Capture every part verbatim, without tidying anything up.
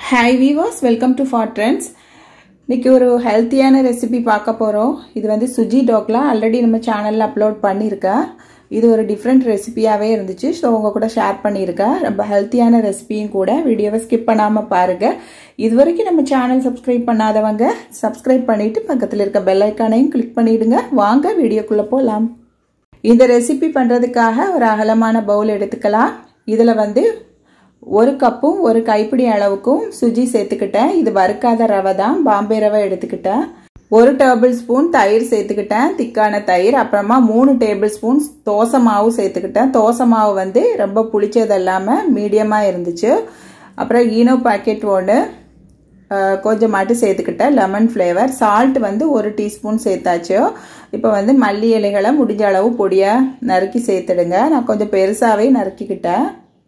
Hi viewers, welcome to FaTRenDZ. இன்னைக்கு ஒரு ஹெல்த்தியான ரெசிபி பார்க்க போறோம். இது வந்து suji dokla ஆல்ரெடி நம்ம சேனல்ல அப்லோட் பண்ணிருக்கேன். இது ஒரு டிஃபரண்ட் ரெசிபியாவே இருந்துச்சு. சோ உங்க கூட ஷேர் பண்ணிருக்கேன். ரொம்ப ஹெல்த்தியான ரெசிபியும் கூட. வீடியோவை ஸ்கிப் பண்ணாம பாருங்க. இதுவரைக்கும் நம்ம சேனல் சப்ஸ்கிரைப் பண்ணாதவங்க சப்ஸ்கிரைப் பண்ணிட்டு பக்கத்துல இருக்க பெல் ஐகானையும் கிளிக் பண்ணிடுங்க. வாங்க வீடியோக்குள்ள போலாம். இந்த ரெசிபி பண்றதுக்காக ஒரு அகலமான பவுல் எடுத்துக்கலாம். இதுல வந்து ஒரு கப்பும் ஒரு கைப்பிடி அளவுக்கும் சுஜி சேர்த்துக்கிட்டேன். இது வறுக்காத ரவை தான், பாம்பே ரவை எடுத்துக்கிட்டேன். ஒரு டேபிள் ஸ்பூன் தயிர் சேர்த்துக்கிட்டேன், திக்கான தயிர். அப்புறமா மூணு டேபிள் ஸ்பூன் தோசை மாவு சேர்த்துக்கிட்டேன். தோசை மாவு வந்து ரொம்ப புளிச்சது இல்லாம மீடியமா இருந்துச்சு. அப்புறம் ஈனோ பாக்கெட் ஒன்று கொஞ்சமாட்டு சேர்த்துக்கிட்டேன், லெமன் ஃப்ளேவர். சால்ட் வந்து ஒரு டீஸ்பூன் சேர்த்தாச்சு. இப்போ வந்து மல்லி இலைகளை முடிஞ்ச அளவு பொடியா நறுக்கி சேர்த்துடுங்க. நான் கொஞ்சம் பெருசாவே நறுக்கிக்கிட்டேன்.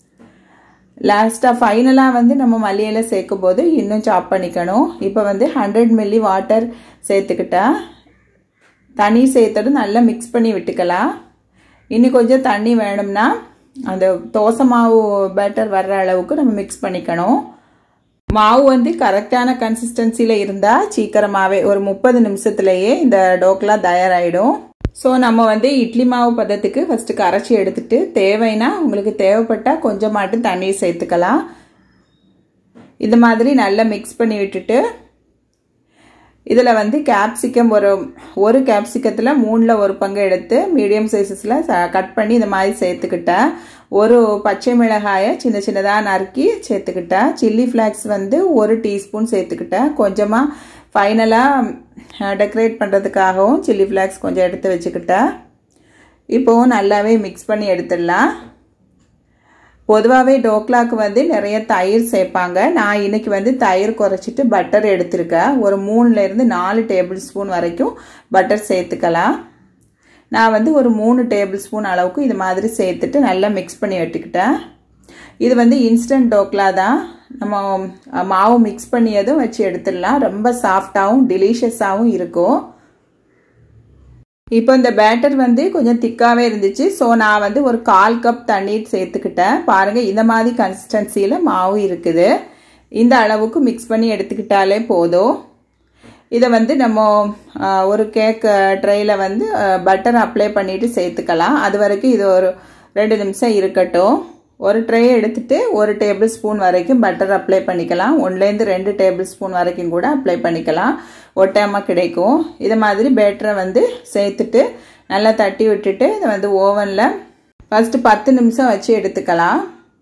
லாஸ்டா ஃபைனலா வந்து நம்ம மல்லி இலை சேர்க்கும் போது இன்னும் சாப் பண்ணிக்கணும். இப்போ வந்து ஹண்ட்ரட் மில்லி வாட்டர் சேர்த்துக்கிட்டேன். தண்ணி சேர்த்துட்டு நல்லா மிக்ஸ் பண்ணி விட்டுக்கலாம். இன்னும் கொஞ்சம் தண்ணி வேணும்னா அந்த தோசை மாவு பேட்டர் வர்ற அளவுக்கு நம்ம மிக்ஸ் பண்ணிக்கணும். மாவு வந்து கரெக்டான கன்சிஸ்டன்சில இருந்தா சீக்கிரமாவே ஒரு முப்பது நிமிஷத்துலயே இந்த டோக்லா தயாராயிடும். ஸோ நம்ம வந்து இட்லி மாவு பதத்துக்கு ஃபர்ஸ்ட் கரைச்சி எடுத்துட்டு தேவைன்னா உங்களுக்கு தேவைப்பட்டா கொஞ்சமாட்டு தண்ணீர் சேர்த்துக்கலாம். இந்த மாதிரி நல்லா மிக்ஸ் பண்ணி விட்டுட்டு இதுல வந்து கேப்சிகம் ஒரு ஒரு கேப்சிகத்துல மூணுல ஒரு பங்கு எடுத்து மீடியம் சைஸஸ்ல கட் பண்ணி இந்த மாதிரி சேர்த்துக்கிட்டேன். ஒரு பச்சை மிளகாயை சின்ன சின்னதா நறுக்கி சேர்த்துக்கிட்டேன். சில்லி ஃபிளாக்ஸ் வந்து ஒரு டீஸ்பூன் சேர்த்துக்கிட்டேன். கொஞ்சமா ஃபைனலா டெக்கரேட் பண்றதுக்காகவும் சில்லி ஃபிளாக்ஸ் கொஞ்சம் எடுத்து வச்சுக்கிட்டேன். இப்போ நல்லாவே மிக்ஸ் பண்ணி எடுத்துடலாம். பொதுவாகவே டோக்லாக்கு வந்து நிறைய தயிர் சேர்ப்பாங்க. நான் இன்னைக்கு வந்து தயிர் குறைச்சிட்டு பட்டர் எடுத்திருக்கேன். ஒரு மூணுல இருந்து நாலு டேபிள் ஸ்பூன் வரைக்கும் பட்டர் சேர்த்துக்கலாம். நான் வந்து ஒரு மூணு டேபிள் ஸ்பூன் அளவுக்கு இது மாதிரி சேர்த்துட்டு நல்லா மிக்ஸ் பண்ணி வெட்டுக்கிட்டேன். இது வந்து இன்ஸ்டன்ட் டோக்லா தான். நம்ம மாவு மிக்ஸ் பண்ணியதும் வச்சு எடுத்துடலாம். ரொம்ப சாஃப்டாகவும் டெலிஷியஸாகவும் இருக்கும். இப்போ இந்த பேட்டர் வந்து கொஞ்சம் திக்காவே இருந்துச்சு. ஸோ நான் வந்து ஒரு கால் கப் தண்ணீர் சேர்த்துக்கிட்டேன். பாருங்க இந்த மாதிரி கன்சிஸ்டன்சியில மாவு இருக்குது. இந்த அளவுக்கு மிக்ஸ் பண்ணி எடுத்துக்கிட்டாலே போதும். இதை வந்து நம்ம ஒரு கேக் ட்ரேல வந்து பட்டர் அப்ளை பண்ணிட்டு சேர்த்துக்கலாம். அது வரைக்கும் இது ஒரு ரெண்டு நிமிஷம் இருக்கட்டும். ஒரு ட்ரே எடுத்துட்டு ஒரு டேபிள் ஸ்பூன் வரைக்கும் பட்டர் அப்ளை பண்ணிக்கலாம். ஒன்லேருந்து ரெண்டு டேபிள் ஸ்பூன் வரைக்கும் கூட அப்ளை பண்ணிக்கலாம். ஒட்டாம கிடைக்கும். இது மாதிரி பேட்டரை வந்து சேர்த்துட்டு நல்லா தட்டி விட்டுட்டு இதை வந்து ஓவன்ல ஃபர்ஸ்ட் பத்து நிமிஷம் வச்சு எடுத்துக்கலாம்.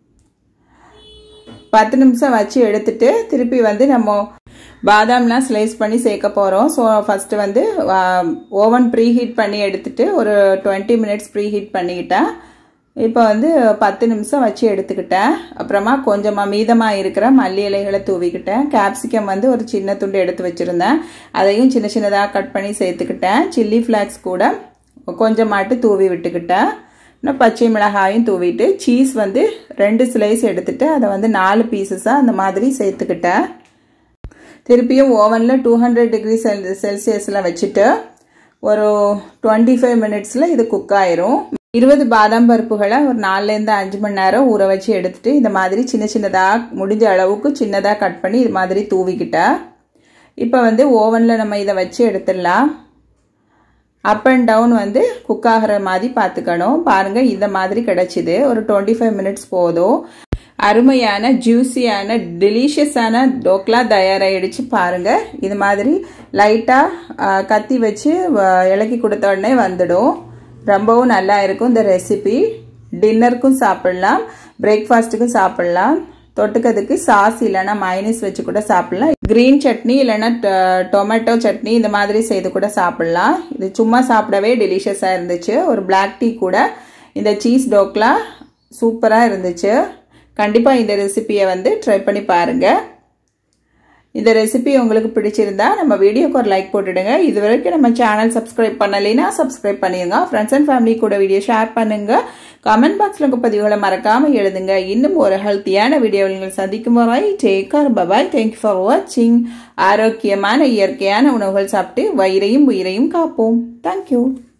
பத்து நிமிஷம் வச்சு எடுத்துட்டு திருப்பி வந்து நம்ம பாதாம்லாம் ஸ்லைஸ் பண்ணி சேர்க்க போறோம். ஸோ ஃபர்ஸ்ட் வந்து ஓவன் ப்ரீ ஹீட் பண்ணி எடுத்துட்டு ஒரு டுவெண்ட்டி மினிட்ஸ் ப்ரீ ஹீட் பண்ணிக்கிட்டேன். இப்போ வந்து பத்து நிமிஷம் வச்சு எடுத்துக்கிட்டேன். அப்புறமா கொஞ்சமா மீதமா இருக்கிற மல்லி இலைகளை தூவிக்கிட்டேன். கேப்சிகம் வந்து ஒரு சின்ன துண்டு எடுத்து வச்சிருந்தேன். அதையும் சின்ன சின்னதாக கட் பண்ணி சேர்த்துக்கிட்டேன். சில்லி ஃபிளாக்ஸ் கூட கொஞ்சமாட்டு தூவி விட்டுக்கிட்டேன். இன்னும் பச்சை மிளகாயும் தூவிட்டு சீஸ் வந்து ரெண்டு ஸ்லைஸ் எடுத்துட்டு அதை வந்து நாலு பீசஸா அந்த மாதிரி சேர்த்துக்கிட்டேன். திருப்பியும் ஓவன்ல டூ ஹண்ட்ரட் டிகிரி செல் செல்சியஸ்ல வச்சுட்டு ஒரு டுவெண்ட்டி ஃபைவ் மினிட்ஸ்ல இது குக் ஆயிரும். இருபது பாதாம் பருப்புகளை ஒரு நாலுல இருந்து அஞ்சு மணி நேரம் ஊற வச்சு எடுத்துட்டு இந்த மாதிரி சின்ன சின்னதா முடிஞ்ச அளவுக்கு சின்னதா கட் பண்ணி இது மாதிரி தூவிக்கிட்டேன். இப்போ வந்து ஓவன்ல நம்ம இதை வச்சு எடுத்துடலாம். அப் அண்ட் டவுன் வந்து குக் ஆகிற மாதிரி பார்த்துக்கணும். பாருங்க இந்த மாதிரி கிடைச்சிது. ஒரு டுவெண்ட்டி ஃபைவ் மினிட்ஸ் போதும். அருமையான ஜூஸியான டெலிஷியஸான டோக்லா தயாராகிடுச்சு. பாருங்க இது மாதிரி லைட்டா கத்தி வச்சு இலக்கி கொடுத்த உடனே வந்துடும். ரொம்பவும் நல்லா இருக்கும் இந்த ரெசிபி. டின்னருக்கும் சாப்பிடலாம், பிரேக்ஃபாஸ்ட்டுக்கும் சாப்பிடலாம். தொட்டுக்கிறதுக்கு சாஸ் இல்லைன்னா மைனஸ் வச்சு கூட சாப்பிடலாம். கிரீன் சட்னி இல்லைன்னா டொமேட்டோ சட்னி இந்த மாதிரி செய்து கூட சாப்பிடலாம். இது சும்மா சாப்பிடவே டெலிஷியஸா இருந்துச்சு. ஒரு பிளாக் டீ கூட இந்த சீஸ் டோக்லா சூப்பரா இருந்துச்சு. கண்டிப்பா இந்த ரெசிபியை வந்து ட்ரை பண்ணி பாருங்க. இந்த ரெசிபி உங்களுக்கு பிடிச்சிருந்தா நம்ம வீடியோக்கு ஒரு லைக் போட்டுடுங்க. இது வரைக்கும் நம்ம சேனல் சப்ஸ்கிரைப் பண்ணலைன்னா சப்ஸ்கிரைப் பண்ணிடுங்க. ஃப்ரெண்ட்ஸ் அண்ட் ஃபேமிலி கூட வீடியோ ஷேர் பண்ணுங்க. கமெண்ட் பாக்ஸ்ல உங்க பதிவுகளை மறக்காம எழுதுங்க. இன்னும் ஒரு ஹெல்த்தியான வீடியோவில் நீங்கள் சந்திக்கும் வரை take care, bye bye, thank you for வாட்சிங். ஆரோக்கியமான இயற்கையான உணவுகள் சாப்பிட்டு வயிறையும் உயிரையும் காப்போம். தேங்க்யூ.